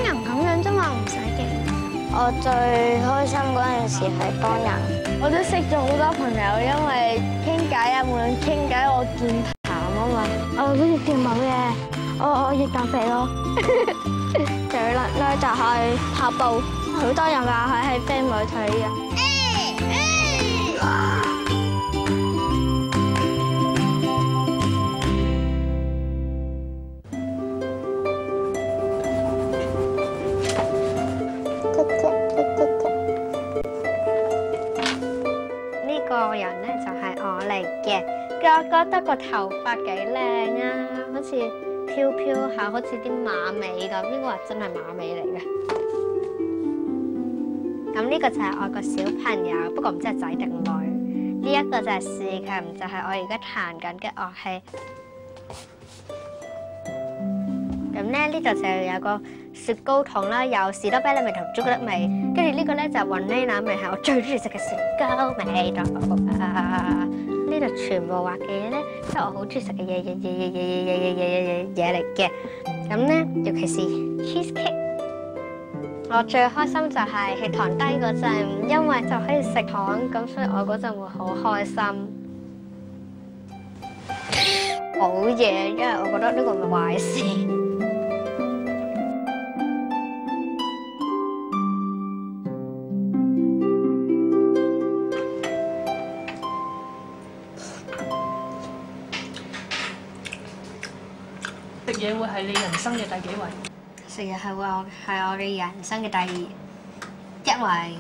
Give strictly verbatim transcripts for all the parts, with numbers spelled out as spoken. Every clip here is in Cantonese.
人咁樣啫嘛，唔使驚。 我最開心嗰陣時係幫人。 我都識咗好多朋友，因為傾偈啊，無論傾偈我健談啊嘛。我好似跳舞嘅，我我亦減肥咯。最叻咧就係跑步，好多人話佢係飛妹腿嘅。呢個人咧就係我嚟嘅，我覺得個頭髮幾靚啊，好似飄飄下，好似啲馬尾咁，應該話真係馬尾嚟嘅。咁呢個就係我個小朋友，不過唔知係仔定女。呢一個就係視琴，就係我而家彈緊嘅樂器。咁咧呢度就有個雪糕筒啦，有士多啤梨味同朱古力味，跟住呢個咧就係雲呢拿味，係我最中意食嘅雪糕味道。呢度全部畫嘅嘢咧，都係我好中意食嘅嘢嘢嘢嘢嘢嘢嘢嘢嘢嘢嚟嘅。咁咧，尤其是 cheesecake， 我最開心就係血糖低嗰陣，因為就可以食糖，咁所以我嗰陣會好開心。好嘢，因為我覺得呢個唔係壞事。 食嘢會係你人生嘅第幾位？ 食嘢係會我係我嘅人生嘅第一位。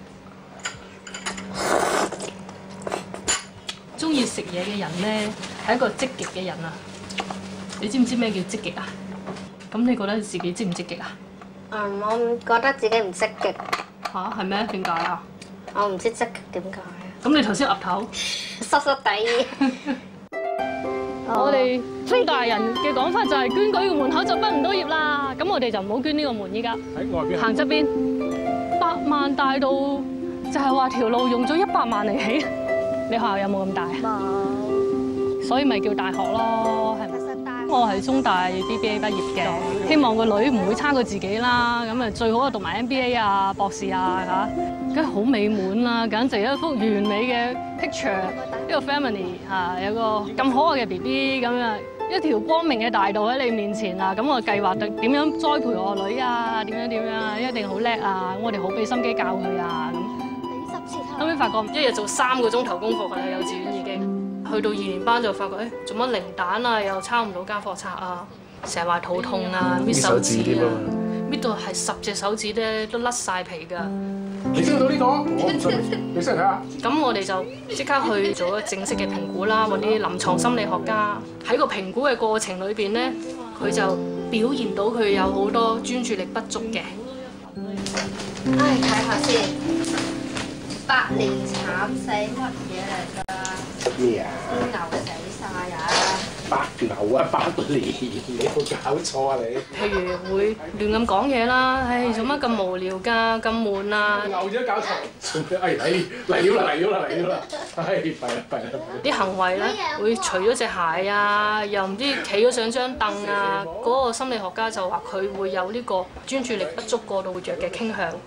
中意食嘢嘅人咧係一個積極嘅人啊！你知唔知咩叫積極啊？咁你覺得自己積唔積極啊？ 嗯，我唔覺得自己唔積極。 嚇係咩？點解啊？ 我唔知積極點解。 咁你頭先岌頭， 濕濕地。 我哋中大人嘅講法就係捐舉個門口就畢唔到業啦，咁我哋就唔好捐呢個門依家。 喺外邊行側邊，百萬大道就係話條路用咗一百萬嚟起，你學校有冇咁大啊？冇，所以咪叫大學咯，係咪？我係中大 B B A 畢業嘅，希望個女唔會差過自己啦，咁啊最好啊讀埋 M B A 啊、博士啊嚇，梗係好美滿啦，簡直一幅完美嘅 picture。呢個 family 嚇有個咁可愛嘅 B B 咁啊，一條光明嘅大道喺你面前啊，咁我計劃點點樣栽培我個女啊，點樣點樣啊，一定好叻啊，我哋好俾心機教佢啊咁。後尾發覺一日做三個鐘頭功課㗎啦，幼稚園已經。去到二年班就發覺，誒做乜零蛋啊，又抄唔到家課冊啊，成日話肚痛啊，搣手指啊，搣到係十隻手指咧都甩晒皮㗎。 你識到呢個？我唔信，你識嚟睇下。 咁我哋就即刻去做咗正式嘅評估啦，揾啲臨床心理學家喺個評估嘅過程裏邊咧，佢就表現到佢有好多專注力不足嘅。 唉，睇下先，百年慘死乜嘢嚟㗎？ 咩啊？ 啲牛死晒啊！ 百牛啊，百年，你有冇搞錯啊你？ 譬如會亂咁講嘢啦，唉，做乜咁無聊㗎，咁悶啊！ 牛咗搞錯，哎哎嚟咗啦嚟咗啦嚟咗啦，唉弊啦弊啦！ 啲行為咧會除咗隻鞋啊，又唔知企咗上張凳啊，嗰個心理學家就話佢會有呢個專注力不足過度活躍嘅傾向。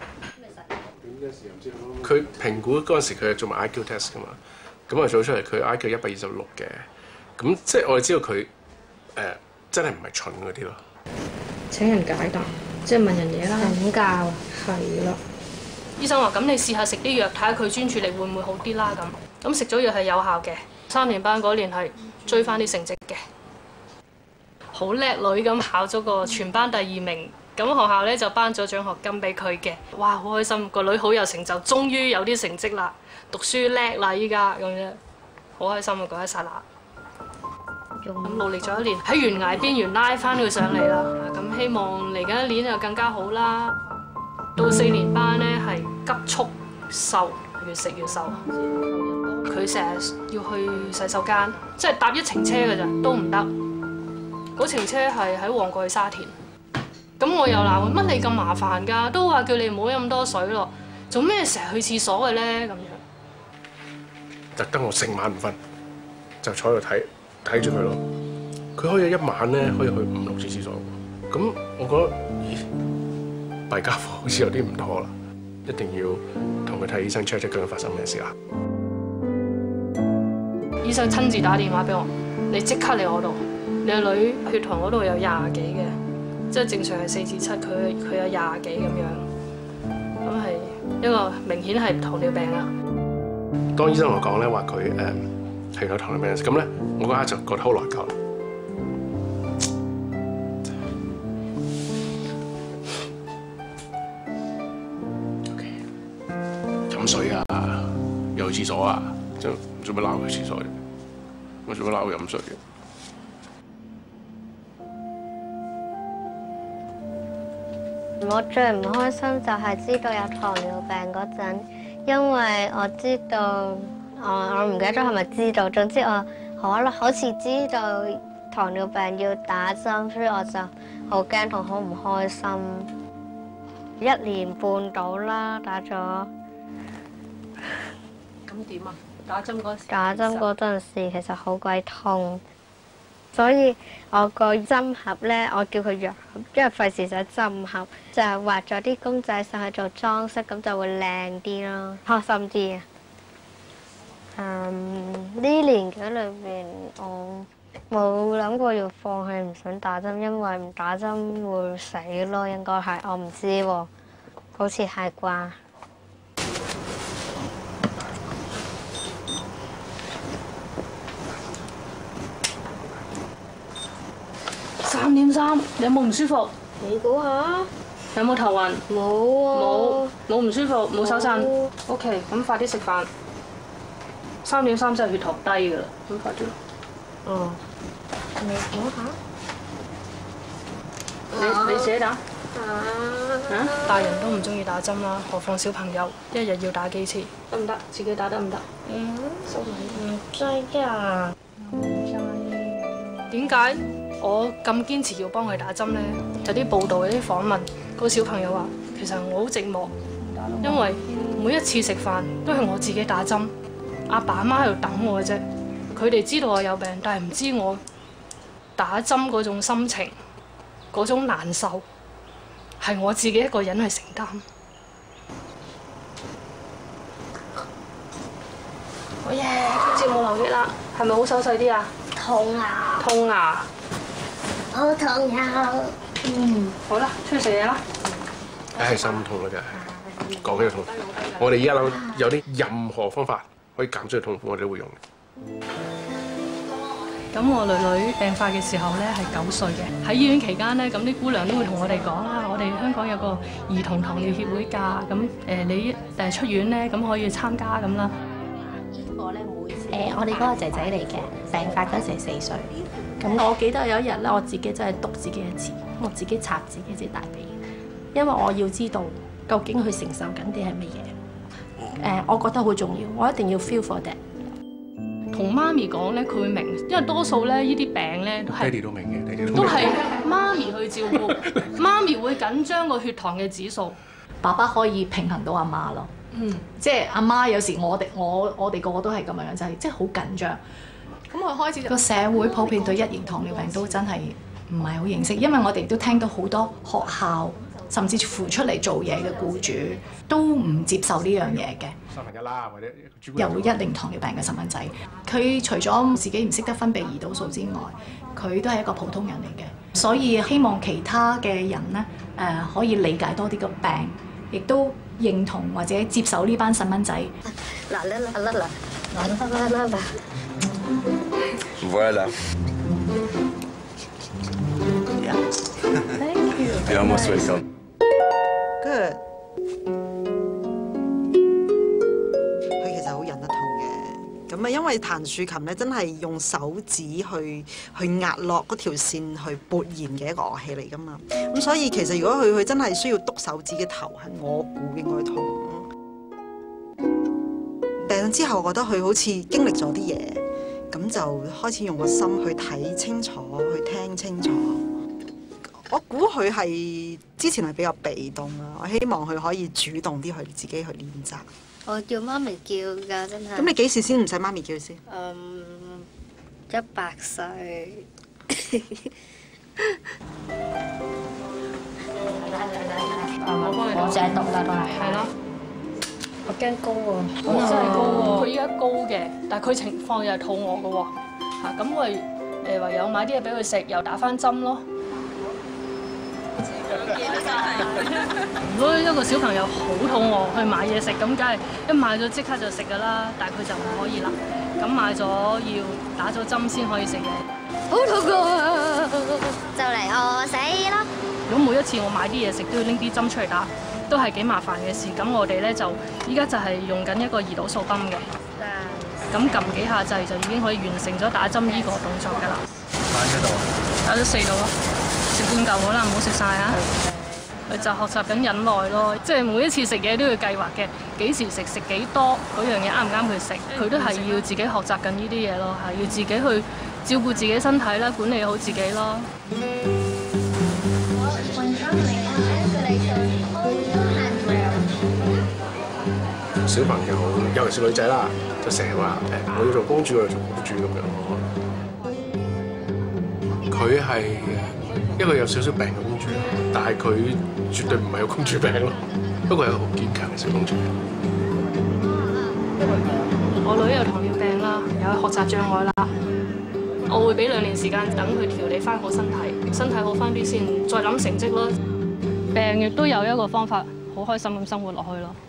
佢評估嗰陣時，佢係做埋 I Q test 㗎嘛，咁啊做出嚟佢 I Q 一百二十六嘅，咁即係我哋知道佢誒、呃、真係唔係蠢嗰啲咯。 請人解答，即係問人嘢啦。 請教係啦。醫生話：咁你試下食啲藥，睇下佢專注力會唔會好啲啦咁。咁食咗藥係有效嘅，三年班嗰年係追翻啲成績嘅，好叻女咁考咗個全班第二名。咁學校咧就頒咗獎學金俾佢嘅，哇好開心，個女好有成就，終於有啲成績啦，讀書叻啦依家咁樣，好開心啊嗰一剎那。咁努力咗一年，喺懸崖邊緣拉翻佢上嚟啦，咁希望嚟緊一年就更加好啦。到四年班咧係急速瘦，越食越瘦。佢成日要去洗手間，即係搭一程車㗎咋，都唔得。嗰程車係喺旺角去沙田。咁我又鬧佢，乜你咁麻煩㗎？都話叫你唔好飲咁多水咯，做咩成日去廁所嘅咧？咁樣特登我成晚唔瞓，就坐喺度睇睇住佢咯。佢可以一晚咧可以去五六次廁所，咁我覺得咦弊家伙好似有啲唔妥啦，一定要同佢睇醫生 check check 究竟發生咩事啦。 醫生親自打電話俾我，你即刻嚟我度，你個女血糖嗰度有廿幾嘅，即係正常係四至七，佢佢有廿幾咁樣，咁係一個明顯係糖尿病啊。 當醫生同我講咧話佢誒係有糖尿病，咁咧我嗰刻就覺得好內疚啦。飲水啊，又去廁所啊，即係做乜鬧佢廁所啫？我做乜鬧佢飲水嘅？ 我最唔開心就係知道有糖尿病嗰陣，因為我知道，我我唔記得咗係咪知道，總之我可能好似知道糖尿病要打針，所以我就好驚同好唔開心。一年半到啦，打咗。 咁點啊？打針嗰時？ 打針嗰陣時其實好鬼痛。所以我個針盒咧，我叫佢藥盒，因為費事使針盒，就係畫咗啲公仔上去做裝飾，咁就會靚啲咯，開心啲啊！嗯，呢年紀裏邊，我冇諗過要放棄，唔想打針，因為唔打針會死咯，應該係，我唔知喎，好似係啩。 三點三，你有冇唔舒服？ 你估下？ 有冇頭暈？ 冇喎。 冇，冇唔舒服，冇手震。OK，咁快啲食飯。三點三真係血糖低㗎啦，咁快啲。 哦。你估下？ 你你自己打？ 啊？ 啊？大人都唔中意打針啦，何況小朋友，一日要打幾次？得唔得？自己打得唔得？ 嗯。唔制㗎。唔制。 點解？我咁堅持要幫佢打針咧，有啲報道有啲訪問，個小朋友話：其實我好寂寞，因為每一次食飯都係我自己打針，阿爸阿媽喺度等我嘅啫。佢哋知道我有病，但係唔知我打針嗰種心情，嗰種難受，係我自己一個人去承擔。好嘢，今次冇流血啦，係咪好手勢啲啊？ 痛啊！ 痛啊！ 好痛啊！ 嗯，好啦，出去食嘢啦。 梗係心痛啦，梗係講起就痛。我哋依家諗有啲任何方法可以減少痛苦，我哋都會用嘅。 咁我女女病發嘅時候咧係九歲嘅，喺醫院期間咧，咁啲姑娘都會同我哋講啊，我哋香港有個兒童糖尿協會㗎，咁誒你誒出院咧咁可以參加咁啦。 呢個咧每次誒我哋嗰個仔仔嚟嘅，病發嗰時係四歲。咁我記得有一日咧，我自己真係督自己一次，我自己插自己隻大髀，因為我要知道究竟佢承受緊啲係乜嘢。誒，我覺得好重要，我一定要 feel for that。 同媽咪講咧，佢會明，因為多數咧呢啲病咧都係爹哋都明嘅，爹哋都係媽咪去照顧，媽咪會緊張個血糖嘅指數， 爸爸可以平衡到阿媽咯。 嗯， 即係阿媽有時我哋我我哋個個都係咁樣，就係即係好緊張。咁我開始個社會普遍對一型糖尿病都真係唔係好認識，因為我哋都聽到好多學校甚至乎出嚟做嘢嘅僱主都唔接受呢樣嘢嘅。 三分一啦，或者有一型糖尿病嘅細蚊仔，佢除咗自己唔識得分泌胰島素之外，佢都係一個普通人嚟嘅。所以希望其他嘅人咧，誒、呃、可以理解多啲個病，亦都認同或者接受呢班細蚊仔。 嗱啦啦啦啦，嗱啦啦啦啦。 Voilà. Yeah. Thank you. You're most welcome. Good. 佢其實好忍得痛嘅，咁啊，因為彈豎琴咧，真係用手指去去壓落嗰條線去撥弦嘅一個樂器嚟噶嘛，咁所以其實如果佢佢真係需要篤手指嘅頭，係我估應該痛。病之後，我覺得佢好似經歷咗啲嘢。咁就開始用個心去睇清楚，去聽清楚。我估佢係之前係比較被動啦，我希望佢可以主動啲去自己去練習。 我叫媽咪叫㗎，真係。 咁你幾時先唔使媽咪叫先？ 嗯，一百歲。 媽就係毒啦，都係。 係咯。 我驚高喎。 哇！真係高喎。佢依家高嘅，但係佢情況又係肚餓嘅喎。嚇咁我誒唯有買啲嘢俾佢食，又打翻針咯。如果一個小朋友好肚餓去買嘢食，咁梗係一買咗即刻就食㗎啦。但係佢就唔可以啦。咁買咗要打咗針先可以食嘢。 好肚餓啊！就嚟餓死啦！ 如果每一次我買啲嘢食都要拎啲針出嚟打，都係幾麻煩嘅事。咁我哋咧就依家就係用緊一個胰島素泵嘅。咁撳幾下掣就已經可以完成咗打針呢個動作㗎啦。 打幾度啊？ 打咗四度咯，食半嚿好啦，唔好食晒啊！佢就學習緊忍耐咯，即係每一次食嘢都要計劃嘅，幾時食食幾多，嗰樣嘢啱唔啱佢食，佢都係要自己學習緊呢啲嘢咯，係要自己去照顧自己身體啦，管理好自己咯。 小朋友，尤其是女仔啦，就成日話誒，我要做公主，我要做公主咁樣。佢係一個有少少病嘅公主，但係佢絕對唔係有公主病咯，不過係一個好堅強嘅小公主。 我女有糖尿病啦，有學習障礙啦，我會俾兩年時間等佢調理翻好身體，身體好翻啲先，再諗成績咯。病亦都有一個方法，好開心咁生活落去咯。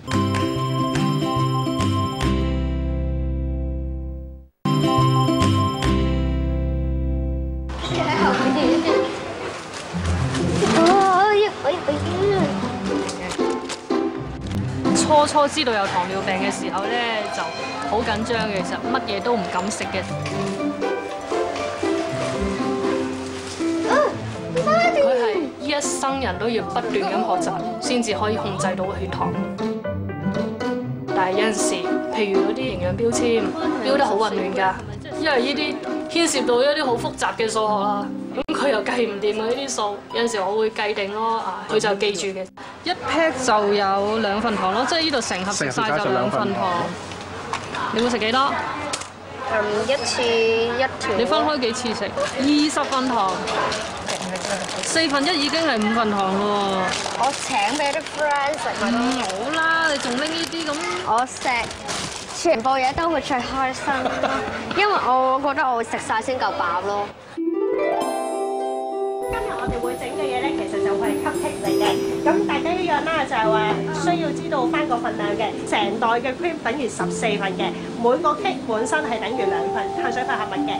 初初知道有糖尿病嘅時候咧，就好緊張嘅，其實乜嘢都唔敢食嘅。佢係一生人都要不斷咁學習，先至可以控制到血糖。但係有陣時，譬如嗰啲營養標籤標得好混亂㗎，因為呢啲牽涉到一啲好複雜嘅數學啦。咁佢又計唔掂嘅呢啲數，有陣時我會計定咯，啊，佢就記住嘅。一 pack 就有兩份糖咯，即係呢度成盒食晒就兩份糖。你會食幾多？ 嗯，一次一條。 你分開幾次食？二十份糖，四分一已經係五份糖咯。 我請俾啲 friend 食咪都好啦，你仲拎呢啲咁？ 我食全部嘢都會最開心咯，因為我覺得我會食晒先夠飽咯。 今日我哋會整嘅嘢咧，其實就係 cupcake 嚟嘅。咁大家一樣啦，就係話需要知道翻個份量嘅。成袋嘅 cream 等於十四份嘅，每個 cake 本身係等於兩份碳水化合物嘅。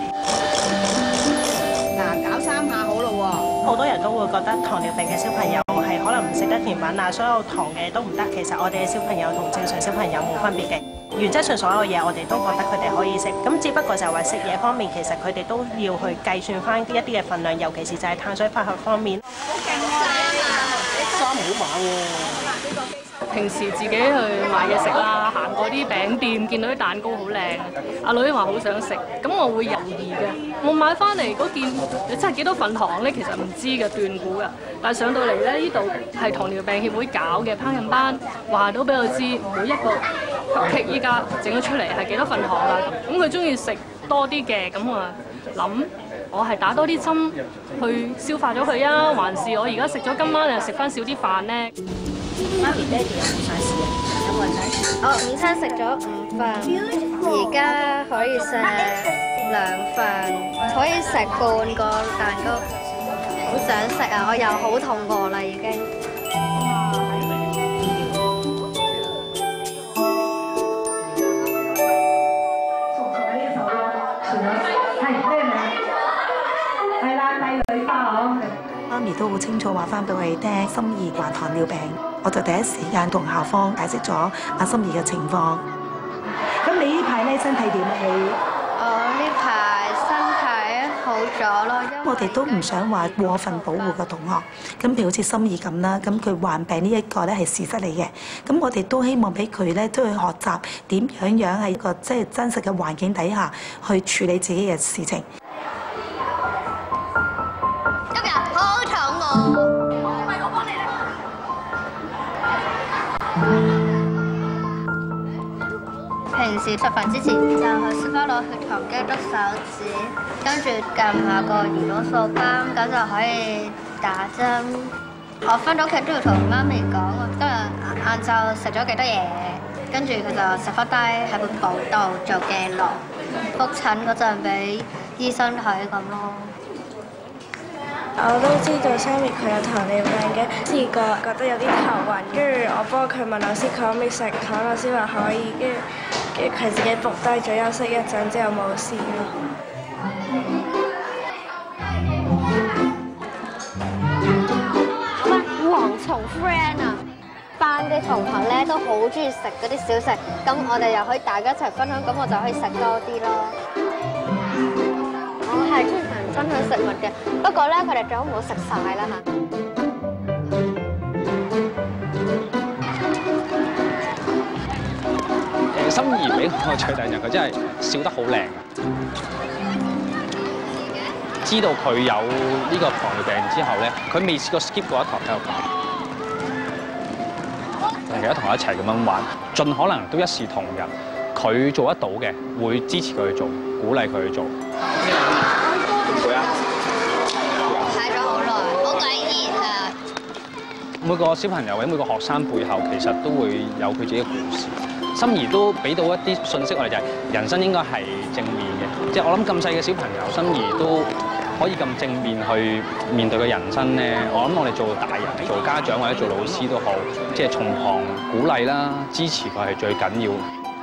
嗱，搞三下好咯喎！ 好多人都會覺得糖尿病嘅小朋友係可能唔食得甜品啊，所有糖嘅都唔得。其實我哋嘅小朋友同正常小朋友冇分別嘅。原則上所有嘢我哋都覺得佢哋可以食，咁只不過就係話食嘢方面，其實佢哋都要去計算翻一啲嘅份量，尤其是就係碳水化合物方面。 好勁喎！ 衫好猛喎！ 平時自己去買嘢食啦，行過啲餅店，見到啲蛋糕好靚，阿女話好想食，咁我會猶豫嘅。我買翻嚟嗰件，你真係幾多份糖咧？其實唔知嘅，斷估嘅。但係上到嚟咧，呢度係糖尿病協會搞嘅烹飪班，話到俾我知每一個 cake 依家整咗出嚟係幾多份糖啦。咁佢中意食多啲嘅，咁我諗我係打多啲針去消化咗佢啊，還是我而家食咗今晚又食翻少啲飯咧？ 媽咪爹哋有冇晒事啊？有冇人晒事？ 我午餐食咗五份，而家可以食兩份，可以食半個蛋糕。好想食啊！我又好肚餓啦，已經。 媽咪都好清楚話翻俾我哋聽，心怡患糖尿病，我就第一時間同校方解釋咗阿心怡嘅情況。 咁你呢排咧身體點啊？你我呢排身體好咗咯，因為我哋都唔想話過分保護個同學。咁譬如好似心怡咁啦，咁佢患病呢一個咧係事實嚟嘅。咁我哋都希望俾佢咧都去學習點樣樣喺一個即係真實嘅環境底下去處理自己嘅事情。 平時食飯之前就去書包攞血糖機篤手指，跟住撳下個胰島素泵，咁就可以打針。 我我翻到屋企都要同媽咪講，我今日晏晝食咗幾多嘢，跟住佢就食翻低喺本簿度做記錄，復診嗰陣俾醫生睇咁咯。 我都知道 Sammy 佢有糖尿病嘅，試過覺得有啲頭暈，跟住我幫佢問老師佢可唔可以食糖，老師話可以，跟住跟住佢自己伏低咗休息一陣之後冇事咯。 蝗蟲 friend 啊，班嘅同學咧都好中意食嗰啲小食，咁我哋又可以大家一齊分享，咁我就可以食多啲咯。我係中意同人分享食物嘅，不過咧佢哋最好唔好食晒啦嚇。 誒，心怡俾我最大印象，佢真係笑得好靚。知道佢有呢個糖尿病之後咧，佢未試過 skip 過一堂體育課，同其他同學一齊咁樣玩，盡可能都一視同仁。佢做得到嘅，會支持佢去做，鼓勵佢去做。會啊！ 睇咗好耐，好鬼熱啊！ 每個小朋友或者每個學生背後，其實都會有佢自己嘅故事。心怡都俾到一啲信息我哋，就係人生應該係正面嘅。即係我諗咁細嘅小朋友，心怡都可以咁正面去面對嘅人生咧。我諗我哋做大人、做家長或者做老師都好，即係從旁鼓勵啦、支持佢係最緊要。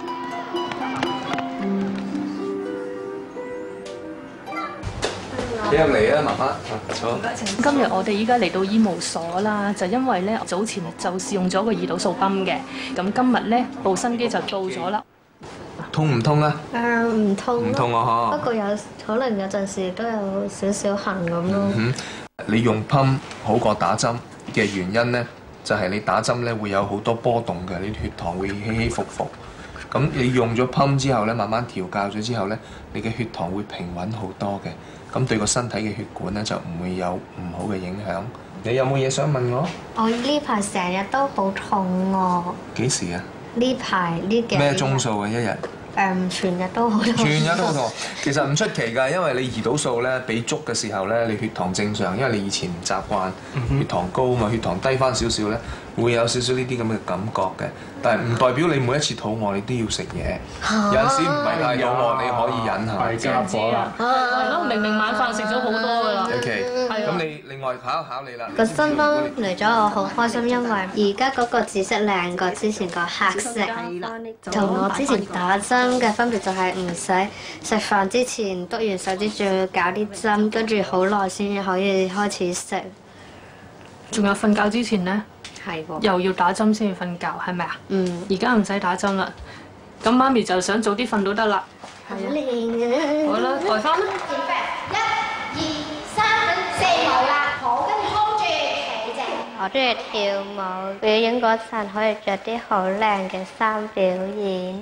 你入嚟啊，媽媽。坐。 今日我哋依家嚟到醫務所啦，就因為咧早前就試用咗個胰島素泵嘅，咁今日咧部新機就到咗啦。 痛唔痛啊？ 誒唔痛。 唔痛啊嗬。 不過有可能有陣時都有少少痕咁咯。 嗯，你用泵好過打針嘅原因咧，就係你打針咧會有好多波動嘅，你血糖會起起伏伏。咁你用咗泵之後咧，慢慢調教咗之後咧，你嘅血糖會平穩好多嘅。咁對個身體嘅血管咧就唔會有唔好嘅影響。你有冇嘢想問我？ 我呢排成日都好痛喎。 幾時啊？ 呢排呢幾咩鐘數啊？一日？ 誒，全日都好痛。 全日都好痛，其實唔出奇㗎，因為你胰島素咧俾足嘅時候咧，你血糖正常，因為你以前唔習慣血糖高嘛，血糖低翻少少咧，會有少少呢啲咁嘅感覺嘅。但係唔代表你每一次肚餓你都要食嘢，有陣時唔係太肚餓你可以忍下。 係家伙啦，係咯，明明晚飯食咗好多㗎啦。 O K，咁你另外考一考你啦。 個新泵嚟咗，我好開心，因為而家嗰個紫色靚過之前個黑色，同我之前打針嘅分別就係唔使食飯之前篤完手指，仲要搞啲針，跟住好耐先可以開始食。 仲有瞓覺之前咧， 係喎， 又要打針先至瞓覺，係咪啊？ 嗯。 而家唔使打針啦，咁媽咪就想早啲瞓都得啦。 好靚啊！ 好啦，抬翻啦。 一、二、三、四，好啦，好，跟住 hold 住，企正。我中意跳舞，表演嗰陣可以着啲好靚嘅衫表演。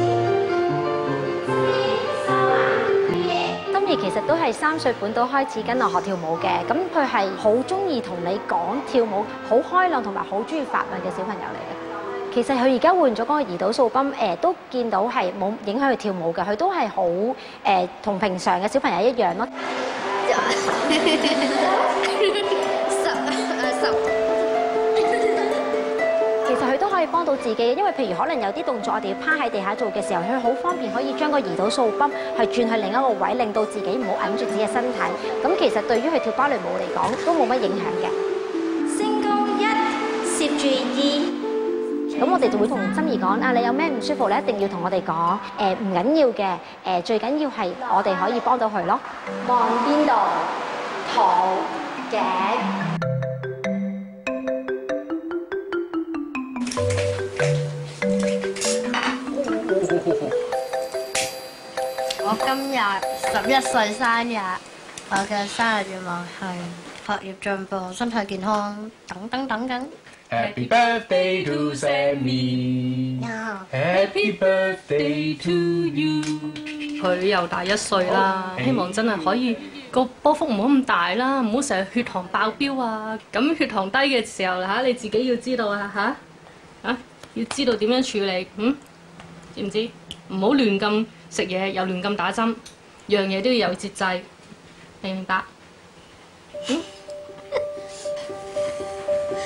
其實都係三歲半到開始跟我學跳舞嘅，咁佢係好中意同你講跳舞，好開朗同埋好中意發問嘅小朋友嚟嘅。其實佢而家換咗嗰個胰島素泵，誒都見到係冇影響佢跳舞嘅，佢都係好誒同平常嘅小朋友一樣咯。其實佢都可以幫到自己，因為譬如可能有啲動作我哋要趴喺地下做嘅時候，佢好方便可以將個胰島素泵係轉去另一個位，令到自己唔好揞住自己嘅身體。咁其實對於佢跳芭蕾舞嚟講都冇乜影響嘅。升高一，攝住二。咁我哋就會同心怡講啊，你有咩唔舒服你一定要同我哋講，誒唔緊要嘅，誒最緊要係我哋可以幫到佢咯。望邊度？肚、頸。 我今日十一歲生日，我嘅生日願望係學業進步、身體健康等等等緊。 Happy birthday to Sammy. Happy birthday to you. 佢又大一歲啦，希望真係可以個波幅唔好咁大啦，唔好成日血糖爆標啊！咁血糖低嘅時候嚇，你自己要知道啊嚇，啊要知道點樣處理，嗯，知唔知？唔好亂咁食嘢，又亂咁打針，樣嘢都要有節制，明唔明白？嗯。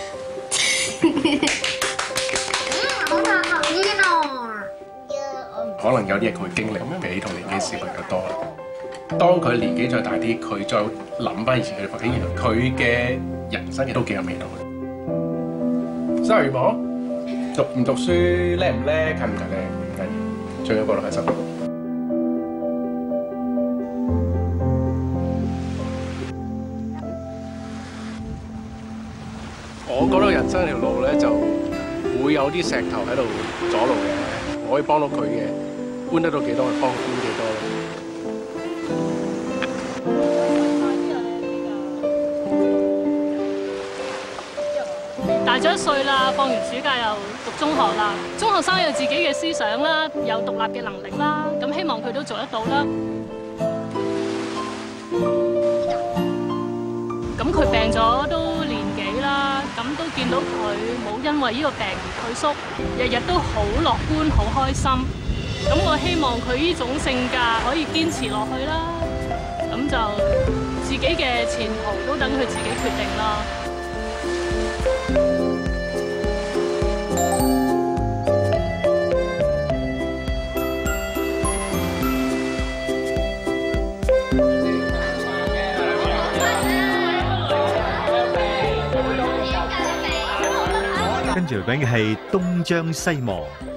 可能有啲嘢佢會經歷比同年紀小朋友多啦。當佢年紀再大啲，佢再諗翻以前佢哋發現，原來佢嘅人生嘅都幾有味道嘅。生日願望，讀唔讀書，叻唔叻，勤唔勤力唔緊要，最緊要過得開心。我覺得人生條路咧就會有啲石頭喺度阻路嘅，我可以幫到佢嘅，搬得到幾多，幫佢搬幾多咯。 大咗一歲啦，放完暑假又讀中學啦。中學生有自己嘅思想啦，有獨立嘅能力啦，咁希望佢都做得到啦。咁佢病咗都年幾啦，咁都見到佢冇因為呢個病而退縮，日日都好樂觀、好開心。咁我希望佢呢種性格可以堅持落去啦。咁就自己嘅前途都等佢自己決定啦。 跟住嚟緊嘅係東張西望。